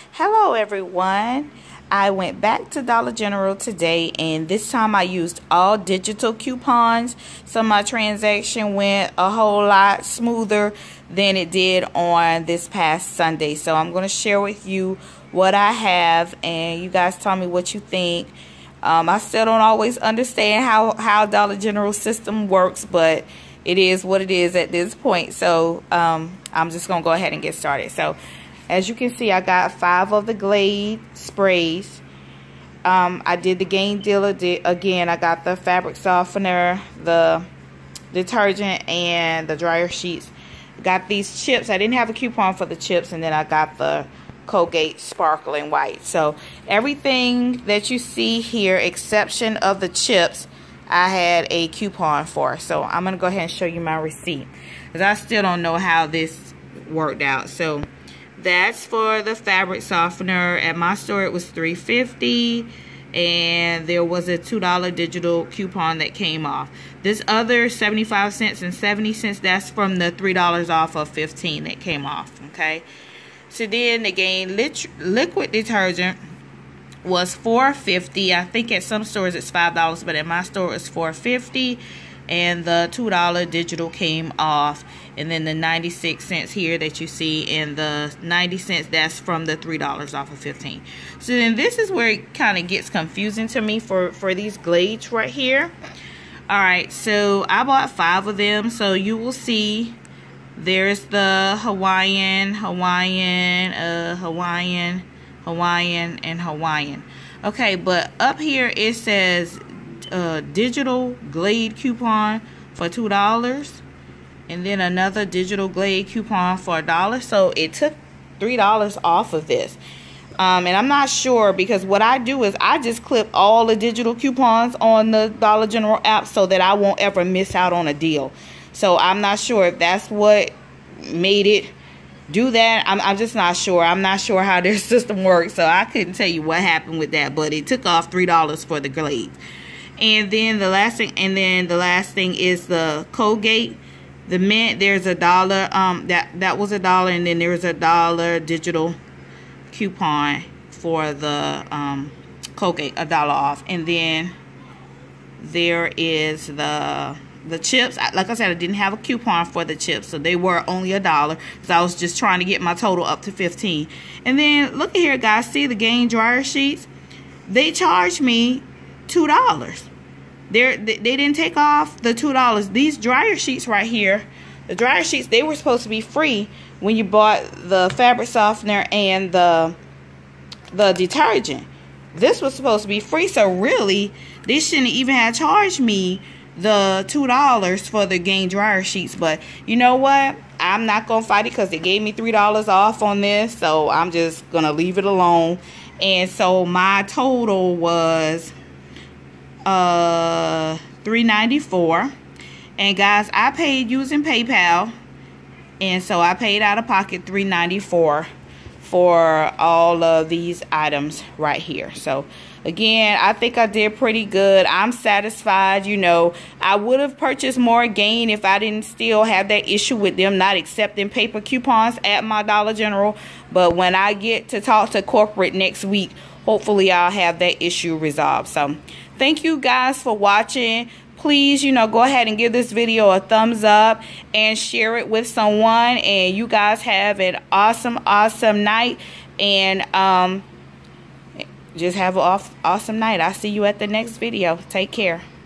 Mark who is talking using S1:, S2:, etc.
S1: Hello everyone. I went back to Dollar General today, and this time I used all digital coupons, so my transaction went a whole lot smoother than it did on this past Sunday. So I'm going to share with you what I have, and you guys tell me what you think. I still don't always understand how Dollar General system works, but it is what it is at this point. So I'm just going to go ahead and get started. So as you can see, I got 5 of the Glade sprays. I did the Gain dealer again. I got the fabric softener, the detergent, and the dryer sheets. Got these chips. I didn't have a coupon for the chips, and then I got the Colgate Sparkling White. So everything that you see here, exception of the chips, I had a coupon for. So I'm going to go ahead and show you my receipt, because I still don't know how this worked out. So that's for the fabric softener. At my store it was $3.50, and there was a $2 digital coupon that came off. This other 75 cents and 70 cents, that's from the $3 off of 15 that came off. Okay, so then the Gain liquid detergent was $4.50. I think at some stores it's $5, but at my store it's $4.50, and the $2 digital came off. And then the 96 cents here that you see, and the 90 cents, that's from the $3 off of 15. So then this is where it kind of gets confusing to me for these Glades right here. All right, so I bought 5 of them. So you will see there's the Hawaiian, and Hawaiian. Okay, but up here it says digital Glade coupon for $2. And then another digital Glade coupon for $1. So it took $3 off of this. And I'm not sure, because what I do is I just clip all the digital coupons on the Dollar General app so that I won't ever miss out on a deal. So I'm not sure if that's what made it do that. I'm just not sure. I'm not sure how their system works. So I couldn't tell you what happened with that. But it took off $3 for the Glade. And then the last thing, is the Colgate. The mint, there's $1, that was $1, and then there's $1 digital coupon for the Colgate, $1 off. And then there is the chips. Like I said, I didn't have a coupon for the chips, so they were only $1, because I was just trying to get my total up to 15. And then look at here, guys. See the Gain dryer sheets? They charged me $2. They didn't take off the $2. These dryer sheets right here, the dryer sheets, they were supposed to be free when you bought the fabric softener and the detergent. This was supposed to be free, so really they shouldn't even have charged me the $2 for the Gain dryer sheets. But you know what? I'm not gonna fight it, because they gave me $3 off on this, so I'm just gonna leave it alone. And so my total was $3.94, and guys, I paid using PayPal, and so I paid out of pocket $3.94 for all of these items right here. So again, I think I did pretty good. I'm satisfied. You know, I would have purchased more Gain if I didn't still have that issue with them not accepting paper coupons at my Dollar General. But when I get to talk to corporate next week, hopefully I'll have that issue resolved. So thank you guys for watching. Please, go ahead and give this video a thumbs up and share it with someone. And you guys have an awesome night. And just have an awesome night. I'll see you at the next video. Take care.